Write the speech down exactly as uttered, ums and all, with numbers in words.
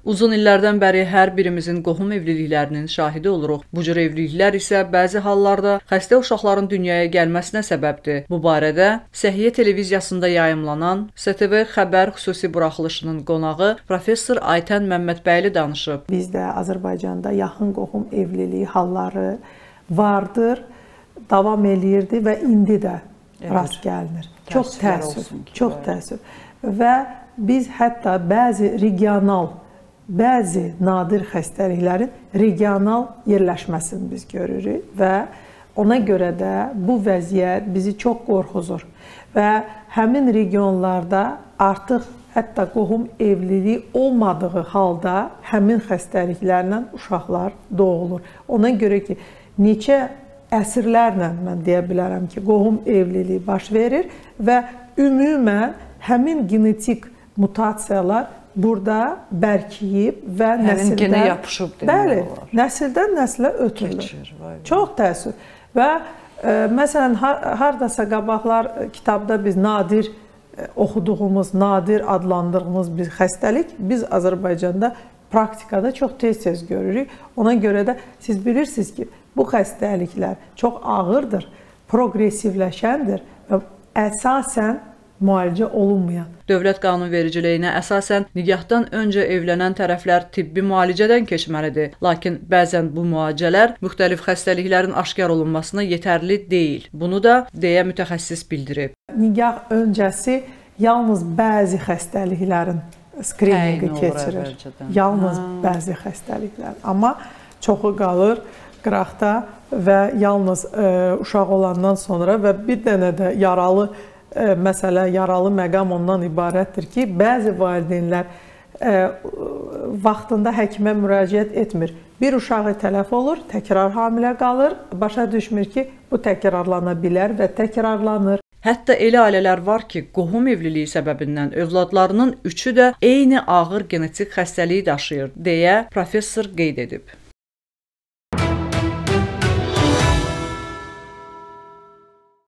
Uzun illərdən bəri hər birimizin qohum evliliklərinin şahidi oluruq. Bu cür evliliklər isə bəzi hallarda xəstə uşaqların dünyaya gəlməsinə səbəbdir. Bu barədə Səhiyyə televiziyasında yayımlanan S T V xəbər xüsusi buraxılışının qonağı professor Aytən Məmmədbəyli danışıb. Bizdə Azərbaycanda yaxın qohum evliliyi halları vardır, davam eləyirdi və indi də rast gəlinir. Çox təəssüf, çox təəssüf. Və biz hətta bəzi regional Bəzi nadir xəstəliklərin regional yerləşməsini biz görürük və ona görə də bu vəziyyət bizi çox qorxuzur və həmin regionlarda artıq hətta qohum evliliyi olmadığı halda həmin xəstəliklərlə uşaqlar doğulur. Ona görə ki, neçə əsrlərlə mən deyə bilərəm ki, qohum evliliyi baş verir və ümumən həmin genetik mutasiyalar burada bərkiyib və nəsildən yapışıb bəli, nəsildən nəslə ötürülür. Çox təəssüf. Və e, məsələn har hardasa qabaqlar kitabda biz nadir e, oxuduğumuz, nadir adlandırdığımız bir xəstəlik biz Azərbaycanda praktikada çox tez-tez görürük. Ona görə də siz bilirsiniz ki, bu xəstəliklər çox ağırdır, progressivləşəndir və əsasən müalicə olunmayan. Dövlət qanunvericiliyinə əsasən nigahdan öncə evlənən tərəflər tibbi müalicədən keçməlidir. Lakin bəzən bu müalicələr müxtəlif xəstəliklərin aşkar olunmasına yetərli deyil. Bunu da deyə mütəxəssis bildirib. Nigah öncəsi yalnız bəzi xəstəliklərin skrininqi keçirir. Yalnız ha. bəzi xəstəliklər. Amma çoxu qalır qıraqda və yalnız ə, uşaq olandan sonra və bir dənə də yaralı məsələ, yaralı məqam ondan ibarətdir ki, bəzi valideynlər ə, vaxtında həkimə müraciət etmir. Bir uşağı tələf olur, təkrar hamilə qalır, başa düşmür ki, bu təkrarlana bilər və təkrarlanır. Hətta elə ailələr var ki, qohum evliliyi səbəbindən övladlarının üçü də eyni ağır genetik xəstəliyi daşıyır, deyə professor qeyd edib.